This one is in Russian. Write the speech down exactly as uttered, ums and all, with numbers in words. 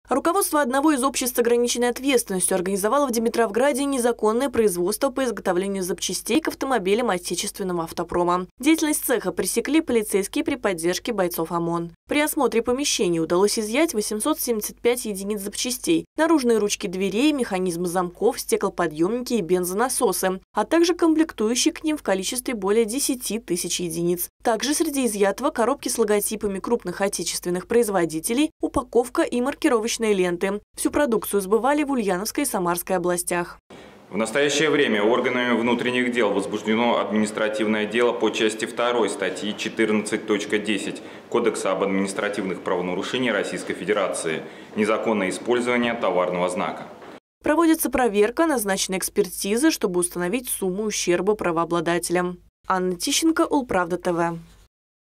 Руководство одного из обществ с ограниченной ответственностью организовало в Димитровграде незаконное производство по изготовлению запчастей к автомобилям отечественного автопрома. Деятельность цеха пресекли полицейские при поддержке бойцов ОМОН. При осмотре помещений удалось изъять восемьсот семьдесят пять единиц запчастей, наружные ручки дверей, механизмы замков, стеклоподъемники и бензонасосы, а также комплектующие к ним в количестве более десяти тысяч единиц. Также среди изъятого коробки с логотипами крупных отечественных производителей, упаковка и маркировочные ленты. Всю продукцию сбывали в Ульяновской и Самарской областях. В настоящее время органами внутренних дел возбуждено административное дело по части второй статьи четырнадцать точка десять Кодекса об административных правонарушениях Российской Федерации «Незаконное использование товарного знака». Проводится проверка, назначена экспертиза, чтобы установить сумму ущерба правообладателям. Анна Тищенко, Улправда ТВ.